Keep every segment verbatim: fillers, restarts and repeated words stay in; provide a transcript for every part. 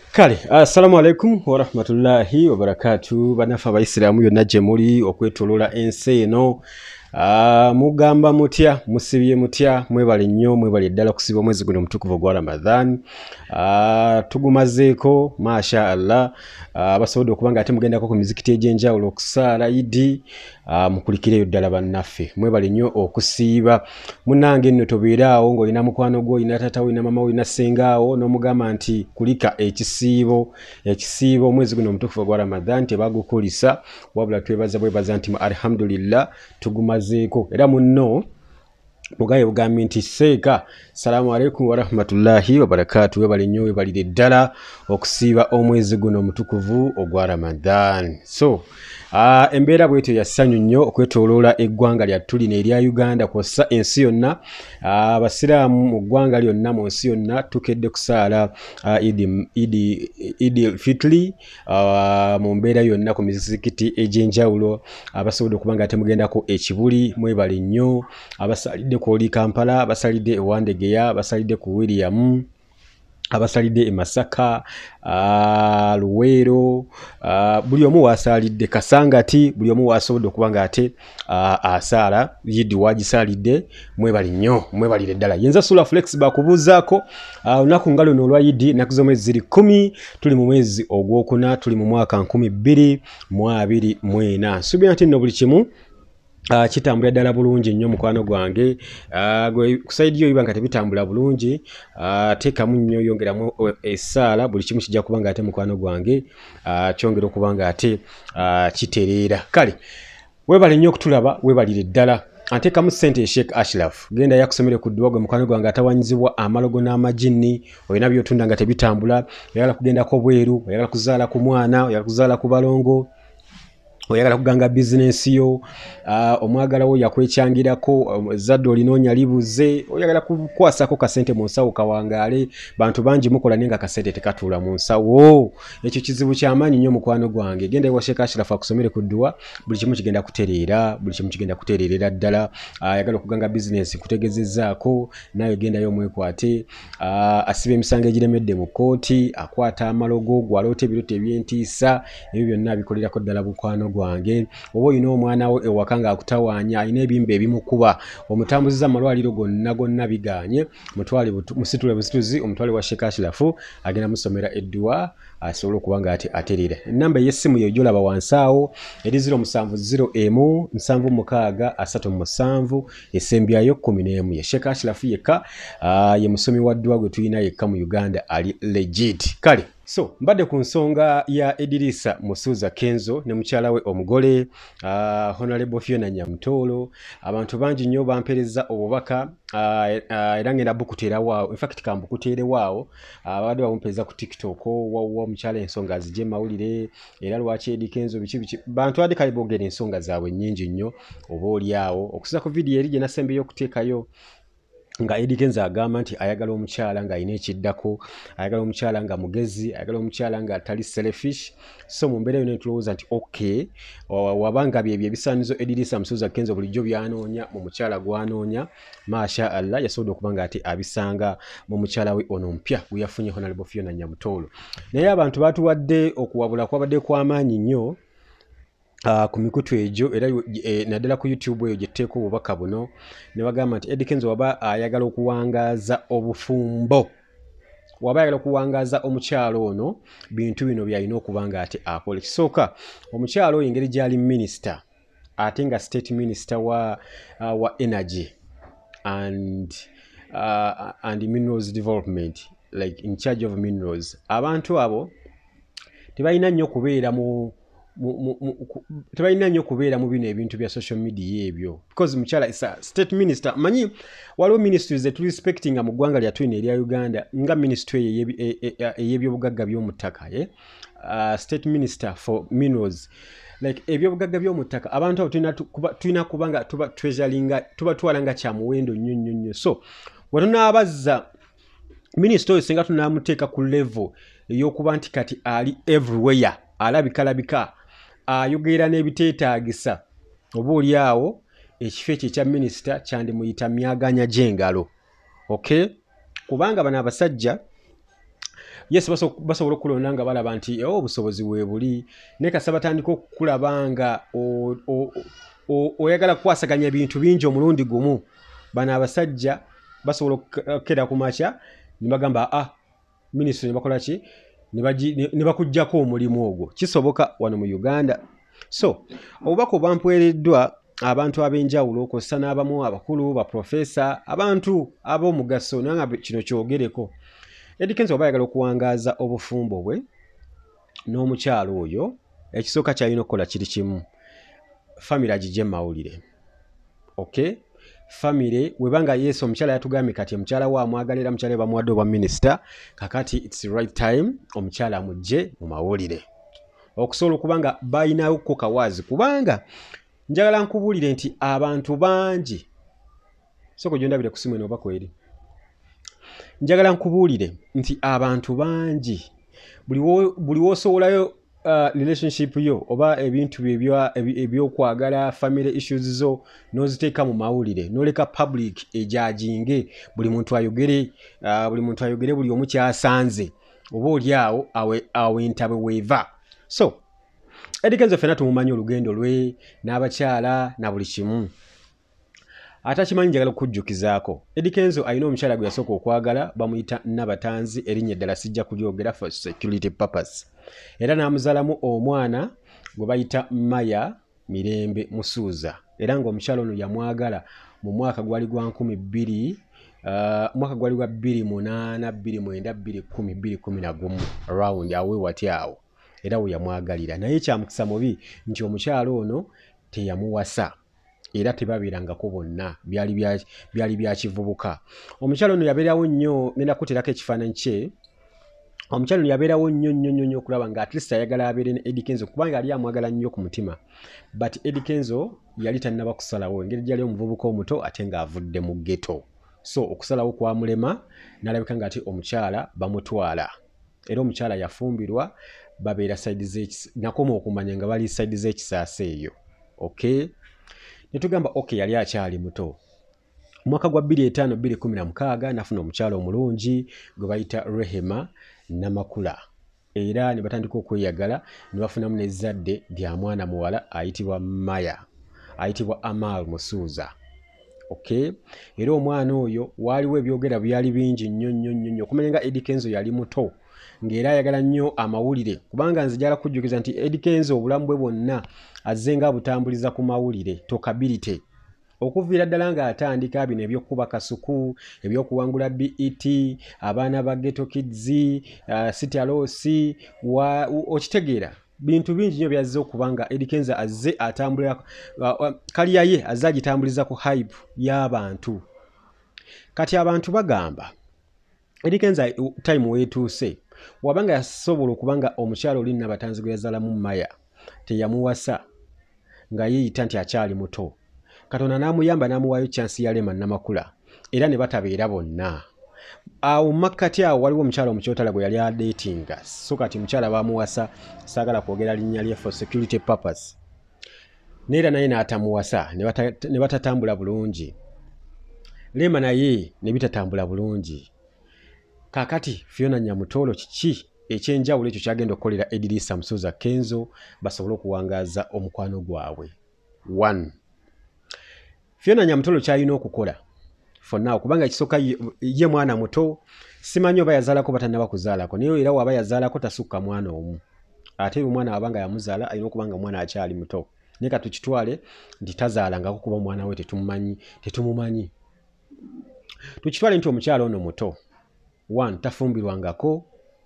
Kale, assalamu alaikum wa rahmatullahi wa barakatuh. Banafa abaisiramu yonna gye muli okwetolola ensi eno. Uh, mugamba mutya, musibye mutya, mwebale nnyo, mwebale ddala kusiba mwezi guno mutukuvu gwa Ramadan. Uh, tugumazeeko masha Allah. Uh, basobodde okubanga ate mugendako ku mizikiti egy'enjawulo okusaala Eddy. Uh, mukulikireyo ddala bannaffe, mwebale nnyo okusiiba. Munnange nno tobeeraawo ng'olina mukwano gwo, olina taata wo, olina mama wo, olina ssengaawo n'omugamba nti kulika ekisiibo ekisiibo omwezi guno omutukuvu gwa Ramadan tebagukolisa, wabula twebaza bwebaza nti alhamdulillah tugumazeeko. Era munno mugaye bugambye nti seeka salamu alaikum wa rahmatullahi wa barakatuh. Webale nnyo, webalire ddala okusiiba omwezi guno omutukuvu ogwa Ramadan. So Uh, embeera bwetyo ya ssanyu nnyo okwetooloola eggwanga lyattu lino erya Uganda kw'ossa ensi yonna. Abasiraamu uh, mu ggwanga lyonna mu nsi yonna tukedde kusaala uh, Eddy Eddy Eddy Fitri uh, mu mbeera yonna ku mizikiti egy'enjawulo. Abasobodde uh, okubanga ate mugendako ekibuli mwebale nnyo. Abasalidde ku oli Kampala, abasalidde e Wandegeya, abasalidde ku William, abasalidde e Masaka, uh, Luweero, uh, buli omu wasalidde Kasangati, buli omu wasobodde okubanga ate uh, asaala Eddy wagisalidde. Mwebali nnyo, mwebalire ddala. Yenza Sula Flex bakubuuzaako olunaku uh, nga luno olwa Eddy, ennaku z'omwezi ziri kumi, tuli mu mwezi ogwokuna, tuli mu mwaka nkumi bbiri mu abiri mu ena. Nsuubira nti nno buli kimu Uh, kitambula ddala bulungi nnyo mukwano gwange. Uh, gwe kusaidi yo ibanga tebitambula bulungi, uh, teekamu nnyo, yongeramu essaala, buli kimu kijja kubanga ate mukwano gwange uh, kyongera okubanga ate uh, kitereera. Kale webale nnyo okutulaba, webalire ddala. Anteekamu ssente Sheikh Ashraf, genda yakusomere ku dduwa gwe mukwano gwange atawanyizibwa amalogo n'amajinni, olina by'otunda nga tebitambula, oyagala kugendako bweru, oyagala kuzaala ku mwana, oyagala kuzaala ku balongo, oyagala kuganga business yo, uh, omwagalawo yakwekyangirako, zadde um, olinoonya libuze, oyagala kukwasako kasente mu nsawo kawangaale, bantu bangi mukola nenga kasente tekatuula mu nsawo. Ekyo kizibu ky'amaanyi nnyo mukwano gwange. Genda ewa Sheikh Ashraf akusomere ku dduwa, buli kimu kigenda kutereera, buli kimu kigenda kutereerera ddala. Uh, ayagala okuganga business kutegezezzaako, naye gendayo omwekwate. Uh, asiba emisango egiremedde mu kooti, akwata amalogo, gwaloota ebiroto eby'entiisa, ebyo byonna bikolerako ddala bukwano gwange. wange oba olina omwana wo ewaka nga akutawaanya, alina ebimba ebimukuba, omutambuziza amalwaliro gonna gonna biganye, mutwale musitule busituzi, omutwale wa Sheikh Ashraf agenda musomera edduwa asobola okuba nga ate atereera. Ennamba y'essimu yo gyolaba wansi awo eri zero musanvu zero emu nsanvu mukaaga asatu musanvu essembyayo kkumi n'emu. Ye Sheikh Ashraf yekka uh, ye musomi wa dduwa gwe tulina yekka mu Uganda ali legit. Kale so mbadde ku nsonga ya Eddirisa Musuuza Kenzo ne mukyala we Omugole, uh, Honorable Phionah Nyamutooro. Abantu bangi nnyo bampereza obubaka uh, era ngenda bukuteera waawo, in fact kambukuteere waawo, abadde uh, bampereza ku TikTok wa mukyala ensonga zijje mawulire era lwaki Eddy Kenzo biki biki, bantu adde kale boogera ensonga zaabwe nnyingi nnyo oba oli awo okusa ku video eri gye nasembeyo okuteekayo nga Eddy Kenzo agamba nti ayagala omukyala nga alina ekiddako, ayagala omukyala nga mugezi, ayagala omukyala nga atali selfish. So mu mbeera yonna tulowooza nti okay, wabanga byebyo ebisaanizo Eddirisa Musuuza Kenzo bulijjo byanoonya mu mukyala gwanoonya, masha Allah yasobodde okuba nga ate abisanga mu mukyala we ono mpya gwe yafunye Honorable Phionah Nyamutooro. Naye abantu batuwadde okuwabula kwabadde kw'amaanyi nnyo Uh, ku mikutu egyo era e, naddala ku YouTube eyo gyeteeka obubaka buno ne bagamba nti Eddy Kenzo waba ayagala okuwangaaza obufumbo, waba ayagala okuwangaaza omukyalo ono, bintu bino byalina okuba nga ate akola. Ekisooka, omukyalo oyo engeri gy'ali minister ate nga state minister wa, uh, wa energy and, uh, and minerals development, like in charge of minerals. Abantu abo tebalina nnyo kubeera mu tebalina nnyo kubeera mu bino ebintu bya social media ebyo, because mukyala is a state minister. Manyi waliwo ministries that respecting mu ggwanga lyattu lino erya Uganda nga ministry ey'ebyobugagga by'omuttaka, ye uh, state minister for minerals, like ebyobugagga by'omuttaka. Abantu abo tulina kuba nga tuba treasuringa, tuba twala nga kya muwendo nnyo nnyo nnyo. So watunabazza minister oyo singa tunamuteeka ku level ey'okuba nti kati ali everywhere, alabika labika, ayogera n'ebiteetaagisa, oba oli awo ekifo ekyo ekya minisita kyandimuyita myaganya gy'engalo. Okay, kubanga bano abasajja yes basobola okulonda nga balaba nti oh obusobozi bwe buli ne kasa batandika okukulabanga oyagala kukwasaganya ebintu bingi omulundi gumu bana abasajja basobola okukera ku makya ne bagamba ah minisitule ne bakola ki ne bakujjako omulimu ogwo kisoboka wano mu Uganda. So obubaka obwampwereddwa abantu ab'enjawulo kosa n'abamu abakulu ba profesa abantu ab'omugaso nanga kino kyogereko Eddy Kenzo bayagala okuwangaaza obufumbo bwe n'omukyalo oyo ekisooka kyalina okukola kiri kimu famire agijje mawulire. Okay, famire webanga yesu omukyala yatugambye kati omukyala wa amwagalira mukyala bamuwadde obwa minister kakati it's the right time omukyala mujje mu mawulire okusobola okubanga bayinawo ko kawazi kubanga njagala nkubuulire nti abantu bangi soko gyondabire kusimu eno bakweri njagala nkubuulire nti abantu bangi buli wosobolayo uh, relationship yo oba ebintu ebyokwagala family issues zo noziteeka mu mawulire noleka public ejajinge buli muntu ayogere uh, buli muntu ayogere buli omu kyasanze oba oli awo awe ntabe weeva. So Eddy Kenzo ffenna tumumanyi olugendo lwe n'abakyala na buli kimu ate kimanyi njagala okujjukizaako Eddy Kenzo alina omukyala gwe yasooka okwagala bamuyita Nabatanzi erinnya eddala sijja kulyogera for security purpose era n'amuzaalamu omwana gwe bayita Maya Mirembe Musuuza era ng'omukyala ono yamwagala mu mwaka gwali gwa nkumi bbiri uh, mwaka gwali gwa bbiri munaana bbiri mwenda bbiri kkumi bbiri kkumi na gumu around awe wati awo era we yamwagalira naye kyamukisa mubi nti omukyalo ono teyamuwasa era tebabeerangako bonna byali bya byali bya kivubuka. Omukyalo ono yabeerawo nnyo ngenda kuterako ekifaananyi kye omukyalo ono yabeerawo nnyo nnyo nnyo okulaba nga at least ayagala abeere ne Eddy Kenzo kubanga yali amwagala nnyo ku mutima but Eddy Kenzo yali tannaba kusalawo engeri gyali omuvubuka omuto ate ng'avudde mu ghetto so okusalawo kwamulema n'alabika nga ati omukyala bamutwala era omukyala yafumbirwa babeera side z'ekisa nakoma okumanya nga bali side z'ekisaasa eyo. Okay, netugamba okay yali akyali muto mwaka gwa bbiri etaano bbiri kkumi na mukaaga nafuna omukyala omulungi gwe bayita Rema Namakula era ne batandika okweyagala ne bafunamu n'ezzadde lya mwana muwala ayitibwa Maya ayitibwa Amal Musuuza. Okay, era omwana oyo waliwo ebyogera byali bingi nnyo nnyo nnyo okumanya nga Eddy Kenzo yali muto ng'era ayagala nnyo amawulire kubanga nze njala kujjukiza nti Eddy Kenzo obulamu bwe bwonna azze nga butambuliza ku mawulire tokabilite okuviira ddala ng'atandika bino ebyokuba kasuku ebyokuwangula B E T abaana ba ghetto kids uh, city alosi wa okitegeera bintu bingi nnyo byazze okubanga Eddy Kenzo azze atambulira uh, uh, kaliya ye azze agitambuliza ku hype y'abantu kati abantu bagamba Eddy Kenzo time weetuuse wabanga yasobola okubanga omukyalo oli Nabatanzi gwe yazaalamu Maya teyamuwasa nga yeeyita nti akyali muto Katonda n'amuyamba n'amuwaayo chance ya Rema Namakula era ne batabeera bonna awo makkati awo waliwo omukyala omukyotala gwe yali adeetinga so kati mukyala bamuwasa saagala kwogera linnya lye for security purpose neera naye n'atamuwasa ne batatambula bulungi Rema naye ne bitatambula bulungi kakati Phionah Nyamutooro kiki ekyenjawulo ekyo kyagenda okukolera Eddy Kenzo basobole okuwangaaza omukwano gwabwe. One, Phionah Nyamutooro kyalina okukola for now kubanga ekisooka ye mwana muto simanyi oba yazaalako batannaba kuzaalako naye era waba yazaalako tasukka mwana omu ate omwana wabanga yamuzaala alina okubanga omwana akyali muto naye katukitwale nti tazaalangako kuba omwana we tetumumanyi tetumumanyi tukitwale nti omukyala ono muto one tafumbirwangako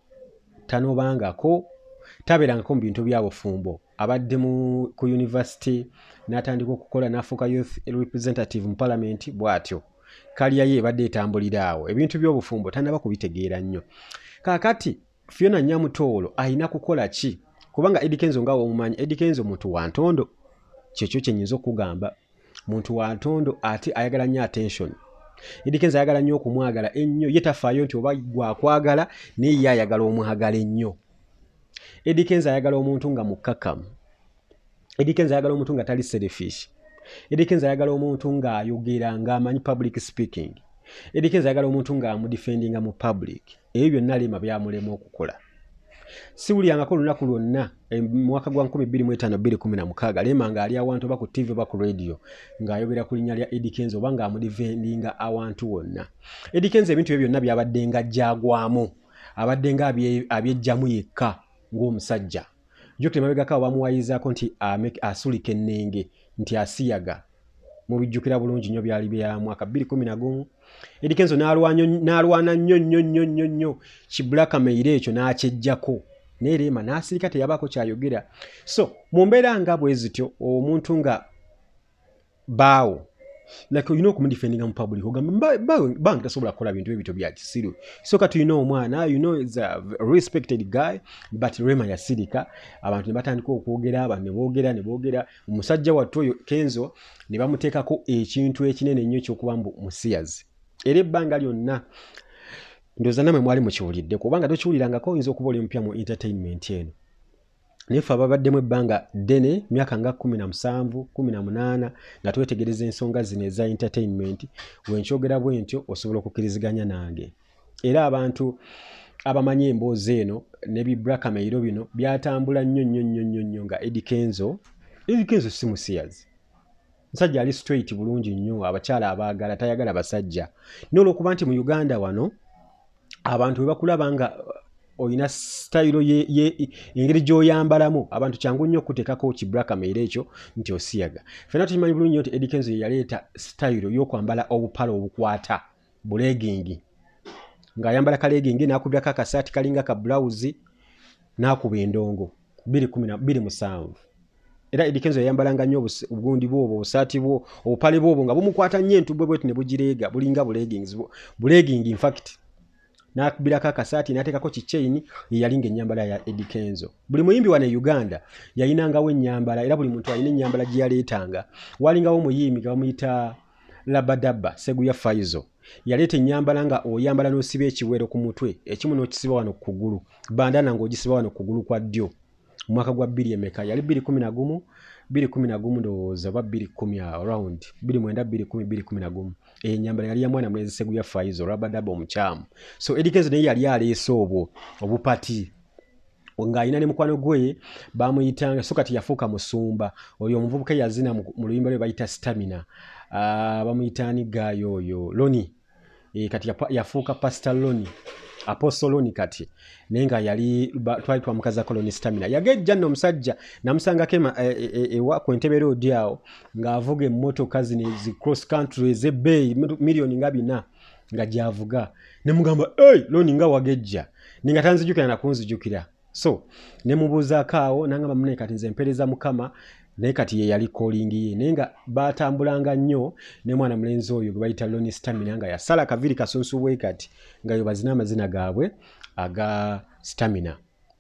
tanobangako tabeerangako mu bintu byabufumbo abadde mu ku university n'atandika okukola n'afuuka youth representative mu parliament bw'atyo kaliya ye ebadde etambulira awo ebintu by'obufumbo tannaba kubitegeera nnyo kaakati Phionah Nyamutooro alina kukola ki kubanga Eddy Kenzo nga omumanyi Eddy Kenzo muntu wa ntondo kyekyo kyenyinza okugamba muntu wa ntondo ate ayagala nnyo attention Eddy Kenzo ayagala nnyo okumwagala ennyo ye tafaayo nti oba gwakwagala naye ye ayagala omwagala ennyo Eddy Kenzo ayagala omuntu nga mukkakkamu Eddy Kenzo ayagala omuntu nga tali selfish Eddy Kenzo ayagala omuntu nga ayogera ng'amanyi public speaking Eddy Kenzo ayagala omuntu nga amudefendinga mu public. Ebyo byonna Rema byamulema okukola. Siwulyangako olunaku lwonna mwaka gwa nkumi bbiri mu etaano bbiri kumi na mukaaga Rema ng'ali awantu oba ku T V oba ku radio ng'ayogera ku linnya lya Eddy Kenzo oba ng'amudefendinga awantu wonna. Eddy Kenzo ebintu ebyo byonna byabadde nga ajjagwamu, abadde nga abyejjamu yekka ng'omusajja. Jjukira emabegako bamuwayizaako nti asulika ennenge nti asiyaga. Mubijjukira bulungi nnyo byali bya mwaka bbiri kumi na gumu. Eddy Kenzo n'alwana nnyo nnyo nnyo nnyo nnyo kibulakameire ekyo n'akyejjako. Ne Rema n'asirika teyabaako kyayogera. So mu mbeera nga bwe zityo omuntu nga baawo like you know kumudefendinga mu public ogamba bank tasobola kukola bintu ebito bya kisiru. So kati you know omwana you know is a respected guy but Rema yasirika abantu ne batandika okwogera abantu ne boogera ne boogera omusajja wattu oyo Kenzo ne bamuteekako ekintu ekinene nnyo ky'okuba mbu musiyazi. Era ebbanga lyonna ndoza namwe mwali mukiwulidde kubanga tokiwulirangako oyinza okuba oli mupya mu entertainment eno. Nefe ababaddemu ebbanga ddene myaka nga kumi na musanvu kumi na munaana nga twetegereza ensonga zino eza entertainment wenkyogera bwe ntyo osobola okukkiriziganya nange. Era abantu abamanyi emboozi eno ne bibulakameiro bino byatambula nnyo nnyo nnyo nnyo nnyo nga Eddy Kenzo. Eddy Kenzo si musiyazi. Musajja ali straight bulungi nnyo abakyala abaagala tayagala basajja. N'olwokuba nti mu Uganda wano abantu bwe bakulaba nga oyina style ye, ye engeri gy'oyambalamu abantu kyangu nnyo okuteekako kibulakameiro ekyo nti osiyaga. Ffenna tukimanyi bulungi nti Eddy Kenzo yaleeta style y'okwambala obupale obukwata bulegingi ng'ayambala kalegingi n'akubyako akasaati kalinga ka blouse n'akuba endongo bbiri musanvu. Era Eddy Kenzo yayambalanga nnyo obugundi bw'obwo obusaati bwo obupale bw'obwo nga bumukwata nnyo entubwe bwetu ne bugireega bulinga buleggings bulegingi in fact. Nakubirako akasaati n'ateekako kichain yalinga ennyambala ya Eddy Kenzo. Buli muyimbi wane Uganda yayinangawo ennyambala era buli muntu alina ennyambala gye yaleetanga. Walingawo omuyimbi nga bamuyita Labadaba Seguya Faizo. Yaleeta ennyambala nga oyambala n'osiba ekiwero ku mutwe ekimu n'okisiba wano ku kugulu bandana ng'ogisiba wano ku kugulu kwa ddyo. Mu mwaka gwa bbiri emeka yali bbiri kumi na gumu bbiri kumi na gumu ndowooza oba bbiri kumi around bbiri mwenda bbiri kumi bbiri kumi na gumu. Ennyambala yali ya mwana mulenzi Seguya Faizo Rabadaba omukyamu. So Eddy Kenzo naye yali aleese obwo obupati ng'ayina ne mukwano gwe bamuyitanga so kati yafuuka musumba oyo omuvubuka yazina mu luyimba lwe bayita Stamina. Uh, bamuyitani gayo oyo Loni e, kati yafuuka Pastor Loni Apostle Loni kati nenga yali twali twamukaza koloni Stamina yagejja nno omusajja namusanga kema ewa e, e, ku Entebbe odiawo ng'avuga emmotoka zino zi cross country ze bay milioni nga bina nga gyavuga ne mugamba hey Loni nga wagejja ninga tanzijukira na kunzijukira. So ne mubuuzaako awo nangamba munne kati nze mpereza Mukama naye kati ye yali callingi ye nenga batambulanga nnyo ne mwana mulenzi oyo gwe bayita Loni Stamina nga yasala kaviri kasunsu bwe kati nga yo bazina amazina gaabwe aga Stamina.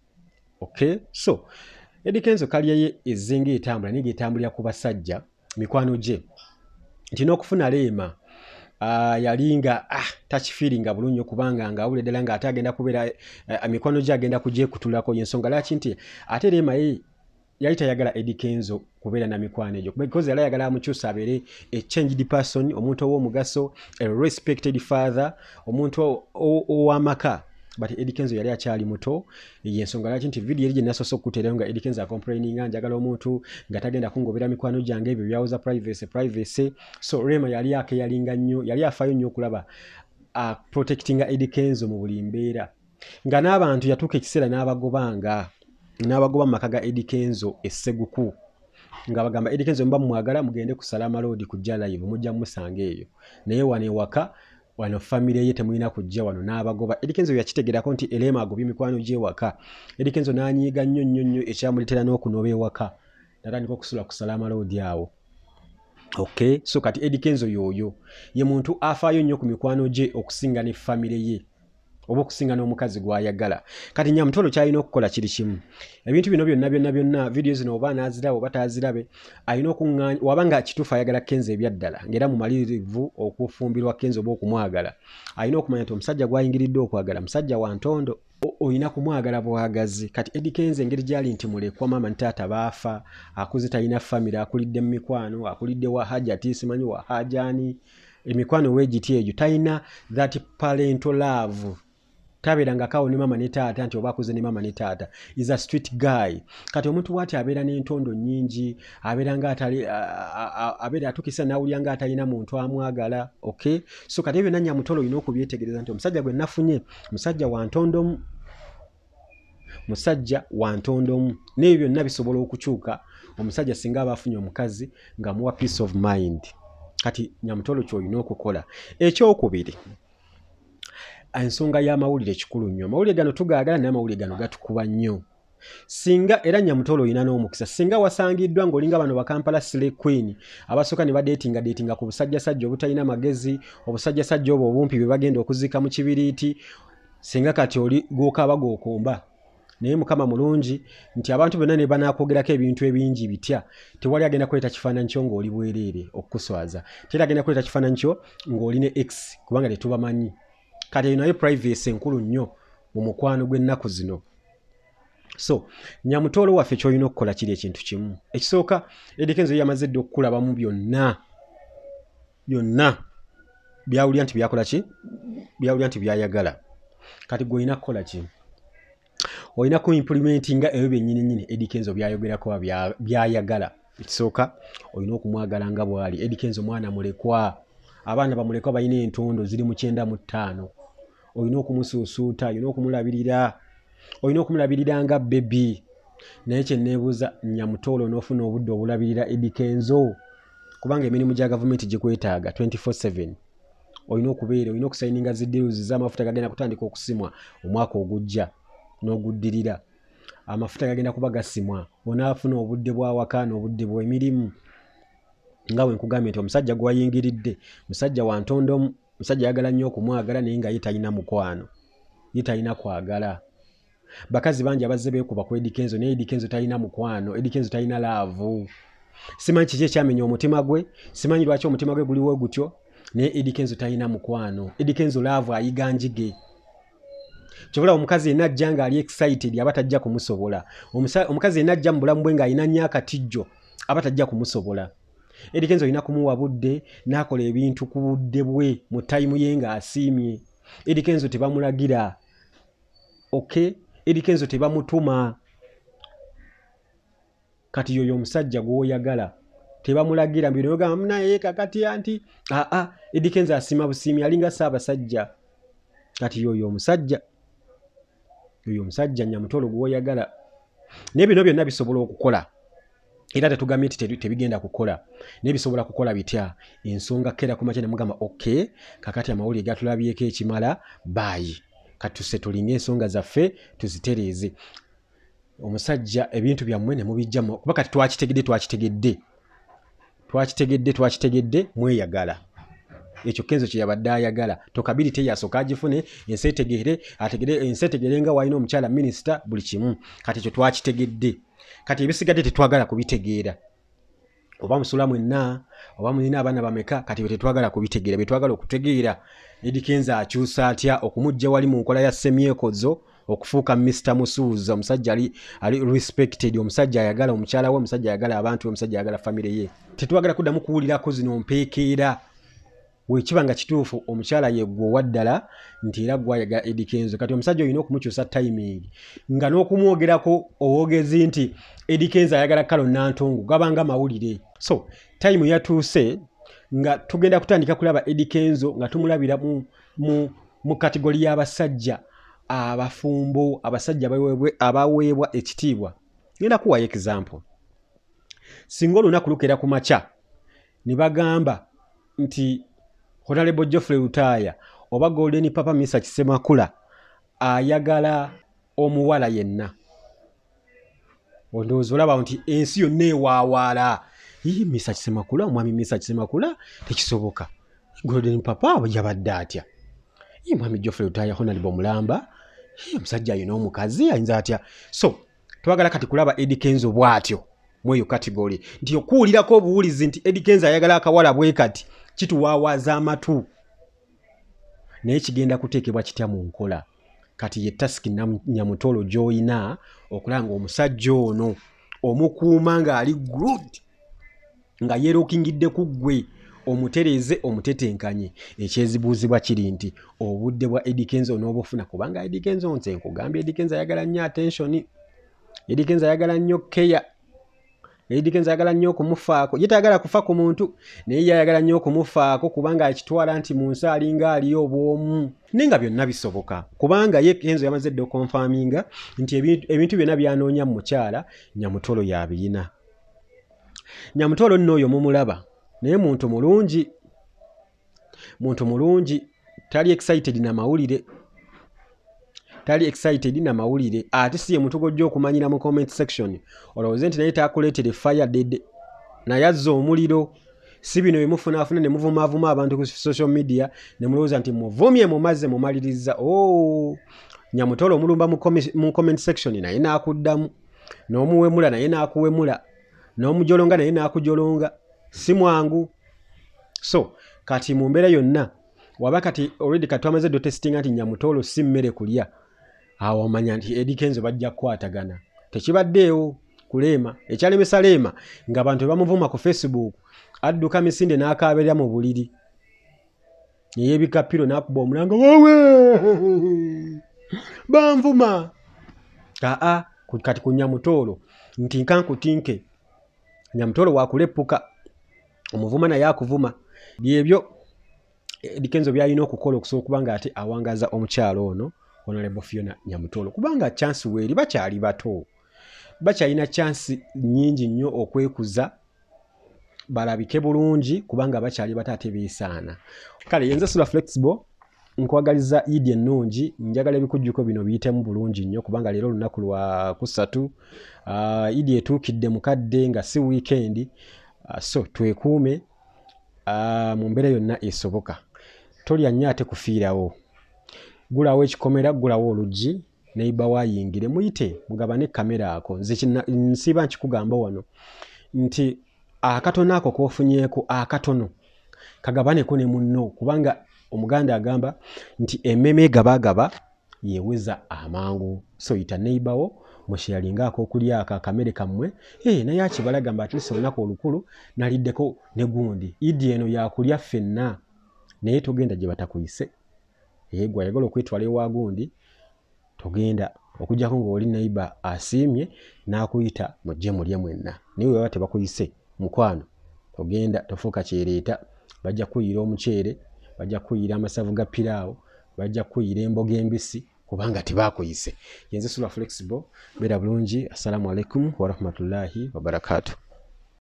Okay, so Eddy Kenzo kalya ye ezenga etambula niga etambulira ku basajja mikwano gye nti n'okufuna Rema Uh, yalinga ah tachifiringa bulungi okubanga nga awule ddala nga ate agenda kubeera uh, mikwano gye agenda kugyekutulako yensonga laki nti ate Rema ye yali tayagala Eddy Kenzo kubeera na mikwano egyo because yali ayagala amukyusa abeere a changed person omuntu ow'omugaso a respected father omuntu ow'amaka. But Eddy Kenzo yali akyali muto yensonga laki nti video eri gye nasoose okuteerayo nga Eddy Kenzo acomplaininga njagala omuntu nga tagenda kungobera mikwano gyange ebyo byawuza privacy privacy. So Rema yali akeyalinga nnyo yali afaayo nnyo okulaba uh, protectinga Eddy Kenzo mu buli mbeera nga n'abantu yatuuka ekiseera n'abagobanga n'abagoba mu maka ga Eddy Kenzo esseguku nga bagamba Eddy Kenzo mba mwagala mugende kusala amalodi kujja live mujja musanga eyo naye wane waka wano family ye temulina kujja wano n'abagoba. Eddy Kenzo yakitegerako nti Rema agobye mikwano gye waka. Eddy Kenzo n'anyiiga nnyo nnyo nnyo ekyamuleetera n'okunoba ewaka natandika okusula kusala amalodi awo. Okay, so kati Eddy Kenzo yoyo ye muntu afaayo nnyo ku mikwano gye okusinga ne family ye oba okusinga n'omukazi gw'ayagala. Kati Nyamutooro kyalina okukola kiri kimu ebintu bino byonna byonna byonna video zino oba n'azirabe oba taazirabe alina okuŋŋaanya wabanga kituufu ayagala Kenzo ebyaddala ng'era mu malirivu okufumbirwa Kenzo oba okumwagala alina okumanya nti omusajja gw'ayingiridde okwagala musajja wa ntondo oyina kumwagala bwagazi. Kati Eddy Kenzo engeri gyali nti mulekwa mama ne taata baafa akuze talina famire akulidde mu mikwano akulidde wa Hajati simanyi wa Hajani emikwano wegiti ejo talina that parental love tabeeranga kawo ne mama ne taata nti oba akuze ne mama ne taata is a street guy kati omuntu bw'ati abeera n'entondo nnyingi abeera nga atali abeera atukisa n'awulira nga atalina muntu amwagala okay so kati ebyo Nyamutooro olina okubyetegereza nti omusajja gwe nafunye musajja wa ntondomu musajja wa ntondomu n'ebyo byonna bisobola okukyuka omusajja singa aba afunye omukazi ng'amuwa peace of mind kati Nyamutooro ky'olina okukola ekyokubiri ensonga y'amawulire kikulu nnyo amawulire gano tugaagala naye amawulire gano gatukuba nnyo singa era Nyamutooro olina n'omukisa singa wasangiddwa ng'olinga bano bakampala sile queen abasooka ne badeetinga deetinga ku busajjasajja obutalina magezi obusajjasajja obwo obumpi bwe bagenda okuzika mu kibiriiti singa kati oli gw'okaaba gw'okomba naye mukama mulungi nti abantu bonna ne banaakogerako ebintu ebingi bitya tewali agenda kuleeta kifaananyi kyo ng'oli bwereere okukuswaza teri agenda kuleeta kifaananyi kyo ng'oli ne x kubanga tetubamanyi kati eyo nayo privacy enkulu nnyo mu mukwano gw'ennaku zino so Nyamutooro waffe ky'olina okukola kiri ekintu kimu ekisooka Eddy Kenzo yamaze dda okukulabamu byonna byonna byawulira nti byakola ki byawulira nti byayagala kati gwe olina kukola ki olina ku implementinga ebyo byennyini nnyini Eddy Kenzo byayogerako byayagala ekisooka olina okumwagala nga bw'ali Eddy Kenzo mwana mulekwa abaana bamulekwa balina entondo ziri mu kyenda mu ttaano olina okumusuusuuta olina okumulabirira olina okumulabirira nga bebi naye kye neebuuza Nyamutooro n'ofuna obudde obulabirira Eddy Kenzo kubanga emirimu gya gavumenti gikwetaaga twenty-four seven olina okubeera olina okusayininga ziddiruzi z'amafuta gagenda kutandika okusimwa omwaka ogujja n'oguddirira amafuta gagenda kuba gasimwa onaafuna obudde bw'awaka n'obudde bw'emirimu nga bwe nkugambye nti omusajja gwayingiridde musajja wa ntondomu musajja ayagala nnyo okumwagala naye nga ye talina mukwano ye talina kwagala bakazi bangi abazze beekuba ku Eddy Kenzo naye Eddy Kenzo talina mukwano Eddy Kenzo talina laavu simanyi kiki ekyamenya omutima gwe simanyi lwaki omutima gwe guliwo gutyo naye Eddy Kenzo talina mukwano Eddy Kenzo laavu ayiga njige kyobula omukazi yenna ajja ng'ali excited aba tajja kumusobola omukazi yenna ajja mu bulamu bwe ng'alina nnyo akatijjo aba tajja kumusobola Eddy Kenzo olina kumuwa budde n'akola ebintu ku budde bwe mu tayimu ye ng'asiimye Eddy Kenzo tebamulagira okay Eddy Kenzo tebamutuma kati yoyo omusajja gw'oyagala tebamulagira mbino yogamba munaye kakati anti aa Eddy Kenzo asiima busiimi alinga Ssaabasajja kati yoyo omusajja yoyo omusajja Nyamutooro gw'oyagala naye bino byonna bisobola okukola era tetugambye nti tebigenda kukola naye bisobola kukola bitya ensonga kera ku makya ne mugamba okay kakati amawulire gatulabyeko ekimala baayi kati tuse tulinga ensonga zaffe tuzitereeze omusajja ebintu byammwe ne mubijjamu kuba kati twakitegedde twakitegedde twakitegedde twakitegedde mweyagala ekyo Kenzo kye yabadde ayagala tokabiri te yasooka agifune ensi etegere ategere ensi etegere nga wayina omukyala minisita buli kimu kati ekyo twakitegedde kati ebisigadde tetwagala kubitegeera oba musula mwenna oba mulina abaana bameka kati bwe tetwagala kubitegeera bye twagala okutegeera Eddy Kenzo akyusa atya okumujja wali mu nkola ya semyekozo okufuuka mister Musuuza omusajja ali ali respected omusajja ayagala omukyala we omusajja ayagala abantu we omusajja ayagala family ye tetwagala kuddamu kuwulirako zino mpeekeera wekibanga kituufu omukyala yeggwe waddala nti era gwayagala Eddy Kenzo kati omusajja olina okumukyusa timing nga n'okumwogerako owogezi nti Eddy Kenzo ayagala kalo nantongo gabanga mawulire so time yatuuse nga tugenda kutandika kulaba Eddy Kenzo nga tumulabira mu, mu, mu kategori y'abasajja abafumbo abasajja abaweebwa ekitiibwa ngenda kuwayo example singa olunaku lukeera ku makya ne bagamba nti Honorable Geoffrey Lutaaya oba Golden Papa Misa Kisemakula ayagala omuwala yenna ondowooza olaba nti ensi yonna ewaawaala ii Misa Kisemakula omwami Misa Kisemakula tekisoboka Golden Papa yabadde atya ii mwami Geoffrey Lutaaya Honorable Mulamba ii omusajja ayina omukazi ayinza atya so twagala kati kulaba Eddy Kenzo bw'atyo mweyo kategori nti okuwulirako obuwulizi nti Eddy Kenzo ayagala akawala bwe kati kituwaawaza amatu naye kigenda kuteekebwa kitya mu nkola kati ye tasiki Nyamutooro gy'olina okulanga omusajja ono omukuuma ng'ali good nga yeerokingidde ku ggwe omutereze omutetenkanye ekyezibuuzibwa kiri nti obudde bwa Eddy Kenzo n'obufuna kubanga Eddy Kenzo nze nkugambye Eddy Kenzo ayagala nnyo attention Eddy Kenzo ayagala nnyo care Eddy Kenzo ayagala nnyo okumufaako ye tayagala kufa ku muntu naye ayagala nnyo okumufaako kubanga akitwala nti mu nsi alinga aliyo obwomu nenga byonna bisoboka kubanga ye Kenzo yamaze dde okonfaminga nti ebintu byonna byanoonya mu Mukyala Nyamutooro yabiyina. Nyamutooro nno oyo mumulaba naye muntu mulungi muntu mulungi tali excited na mawulire tali excited na mawulire ate siye muntu gojja okumanyira mu comment section olowooza nti naye takuleetere fire dead naye azza omuliro si bino bimufunaafuna ne muvumaavuma abantu ku social media ne mulowooza nti muvumye mumaze mumaliriza oh Nyamutooro omulumba mu comment section naye naakuddamu n'omuwemula naye naakuwemula n'omujolonga naye naakujolonga si mwangu. So kati mu mbeera yonna waba kati already kati amaze do testing anti Nyamutooro si mmere kulya awo omanya nti Eddy Kenzo bajja kukwatagana tekibaddeewo ku Rema ekyalemesa Rema ng'abantu bamuvuma ku Facebook adduka misinde n'akaabera mu buliri yeebika piro n'akuba omulanga wowe banvuma aa kati ku Nyamutooro nti nkankutinke Nyamutooro wakuleppuka omuvuma naye akuvuma byebyo Eddy Kenzo byalina okukola okusobola kubanga ate awangaza omukyalo ono Honorable Phionah Nyamutooro kubanga chance weeri bakyali bato bakyalina chance nnyingi nnyo okwekuza balabike bulungi kubanga bakyali bato ate beesaana. Kale yenze Sula Flexible nkwagaliza Eddy ennungi njagala ebikujjuko bino biyitemu bulungi nnyo kubanga leero lunaku lwa kusatu uh, Eddy etuukidde mukadde nga si weekend uh, so twekuume uh, mu mbeera yonna esoboka tolya nnyo ate kufiirawo gulawo ekikomera gulawo oluggi neiba wayingire muyite mugabane kamera ako nze nsiba nkikugamba wano nti akatono ako kofunyeeko akatono kagabaneko ne munno kubanga omuganda agamba nti emmeme gabagaba yeweza amangu so yita neibawo musharinga akokulya aka kamere kamwe eh naye akibalagamba ati sonako olukulu naliddeko ne gundi Eddy eno yakulya ffenna naye togenda gye batakuyise yegwa yagala okwetwala ewa gundi togenda okujjako ng'oli neighbor asiimye n'akuyita mujje mulye mwenna naye bwe bate bakuyise mukwano togenda tofuuka kyereeta bajja kuyira omuceere bajja kuyira amasavu ga piraawo bajja kuyira emboga embisi kubanga tebakuyise. Yenze Sula Flexible beera bulungi. Assalamu alaikum wa rahmatullahi wa barakatuh.